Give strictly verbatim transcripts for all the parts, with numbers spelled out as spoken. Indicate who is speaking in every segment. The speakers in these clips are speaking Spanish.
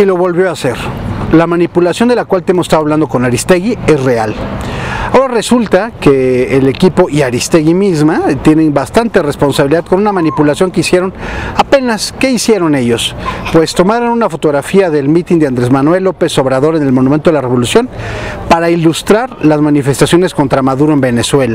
Speaker 1: Y lo volvió a hacer. La manipulación de la cual te hemos estado hablando con Aristegui es real. Ahora resulta que el equipo y Aristegui misma tienen bastante responsabilidad con una manipulación que hicieron apenas. ¿Qué hicieron ellos? Pues tomaron una fotografía del mitin de Andrés Manuel López Obrador en el Monumento de la Revolución para ilustrar las manifestaciones contra Maduro en Venezuela.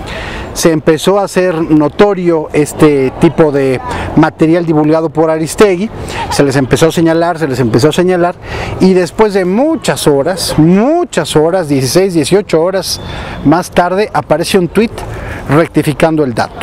Speaker 1: Se empezó a hacer notorio este tipo de material divulgado por Aristegui, se les empezó a señalar, se les empezó a señalar, y después de muchas horas, muchas horas, dieciséis, dieciocho horas más tarde, aparece un tuit rectificando el dato.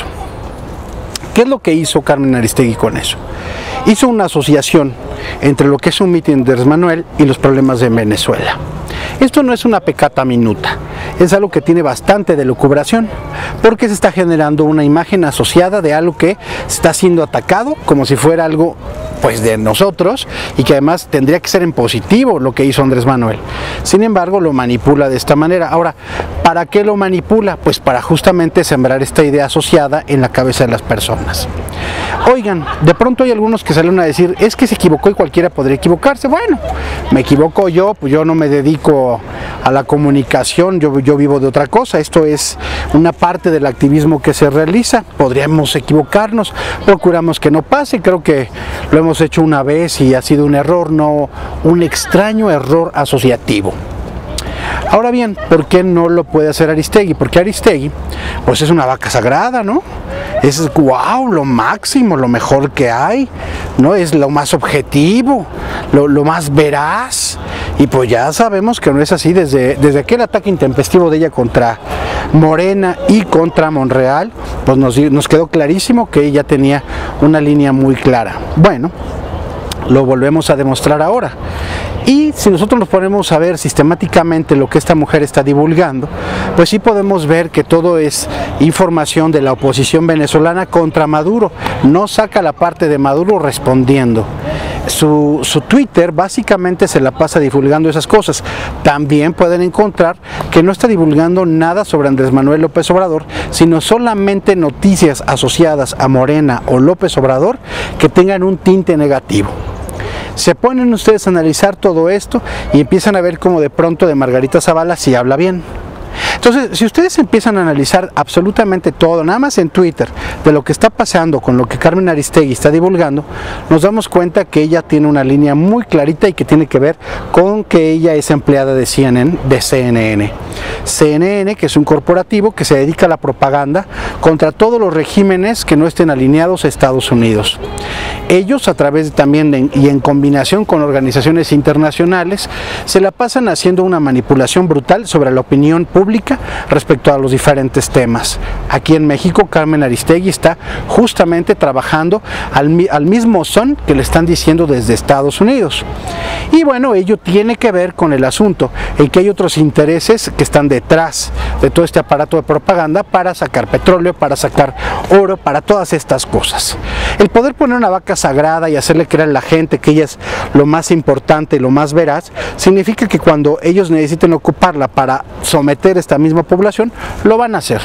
Speaker 1: ¿Qué es lo que hizo Carmen Aristegui con eso? Hizo una asociación entre lo que es un mitin de Andrés Manuel y los problemas de Venezuela. Esto no es una peccata minuta, es algo que tiene bastante de lucubración, porque se está generando una imagen asociada de algo que está siendo atacado como si fuera algo pues de nosotros, y que además tendría que ser en positivo lo que hizo Andrés Manuel. Sin embargo, lo manipula de esta manera. Ahora, ¿para qué lo manipula? Pues para justamente sembrar esta idea asociada en la cabeza de las personas. Oigan, de pronto hay algunos que salen a decir, es que se equivocó y cualquiera podría equivocarse. Bueno, me equivoco yo, pues yo no me dedico a la comunicación, yo, yo vivo de otra cosa. Esto es una parte del activismo que se realiza. Podríamos equivocarnos, procuramos que no pase. Creo que lo hemos hecho una vez y ha sido un error, no un extraño error asociativo. Ahora bien, ¿por qué no lo puede hacer Aristegui? Porque Aristegui, pues es una vaca sagrada, ¿no? Es wow, lo máximo, lo mejor que hay, ¿no? Es lo más objetivo, lo, lo más veraz. Y pues ya sabemos que no es así. Desde, desde aquel ataque intempestivo de ella contra Morena y contra Monreal, pues nos, nos quedó clarísimo que ella tenía una línea muy clara. Bueno, lo volvemos a demostrar ahora. Y si nosotros nos ponemos a ver sistemáticamente lo que esta mujer está divulgando, pues sí podemos ver que todo es información de la oposición venezolana contra Maduro. No saca la parte de Maduro respondiendo. Su, su Twitter básicamente se la pasa divulgando esas cosas. También pueden encontrar que no está divulgando nada sobre Andrés Manuel López Obrador, sino solamente noticias asociadas a Morena o López Obrador que tengan un tinte negativo. Se ponen ustedes a analizar todo esto y empiezan a ver cómo de pronto de Margarita Zavala sí habla bien. Entonces, si ustedes empiezan a analizar absolutamente todo, nada más en Twitter, de lo que está pasando con lo que Carmen Aristegui está divulgando, nos damos cuenta que ella tiene una línea muy clarita y que tiene que ver con que ella es empleada de C N N, de C N N. C N N, que es un corporativo que se dedica a la propaganda contra todos los regímenes que no estén alineados a Estados Unidos. Ellos, a través de, también de, y en combinación con organizaciones internacionales, se la pasan haciendo una manipulación brutal sobre la opinión pública respecto a los diferentes temas. Aquí en México, Carmen Aristegui está justamente trabajando al, al mismo son que le están diciendo desde Estados Unidos. Y bueno, ello tiene que ver con el asunto en que hay otros intereses que están detrás de todo este aparato de propaganda para sacar petróleo, para sacar oro, para todas estas cosas. El poder poner una vaca sagrada y hacerle creer a la gente que ella es lo más importante y lo más veraz, significa que cuando ellos necesiten ocuparla para someter a esta misma población, lo van a hacer.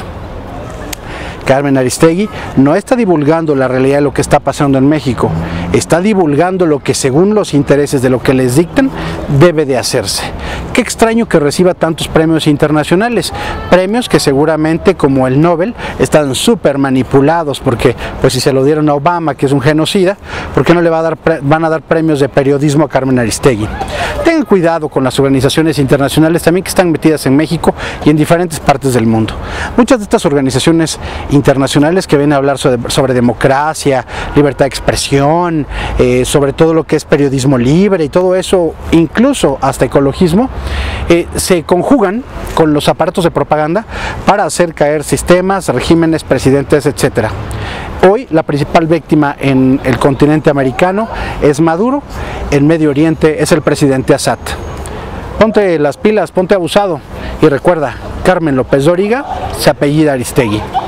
Speaker 1: Carmen Aristegui no está divulgando la realidad de lo que está pasando en México, está divulgando lo que según los intereses de lo que les dictan debe de hacerse. Qué extraño que reciba tantos premios internacionales, premios que seguramente como el Nobel están súper manipulados, porque pues si se lo dieron a Obama, que es un genocida, ¿por qué no le va a dar, van a dar premios de periodismo a Carmen Aristegui? Tengan cuidado con las organizaciones internacionales también que están metidas en México y en diferentes partes del mundo. Muchas de estas organizaciones internacionales que vienen a hablar sobre, sobre democracia, libertad de expresión, eh, sobre todo lo que es periodismo libre y todo eso, incluso hasta ecologismo, eh, se conjugan con los aparatos de propaganda para hacer caer sistemas, regímenes, presidentes, etcétera. Hoy la principal víctima en el continente americano es Maduro, en Medio Oriente es el presidente Assad. Ponte las pilas, ponte abusado y recuerda, Carmen López Dóriga se apellida Aristegui.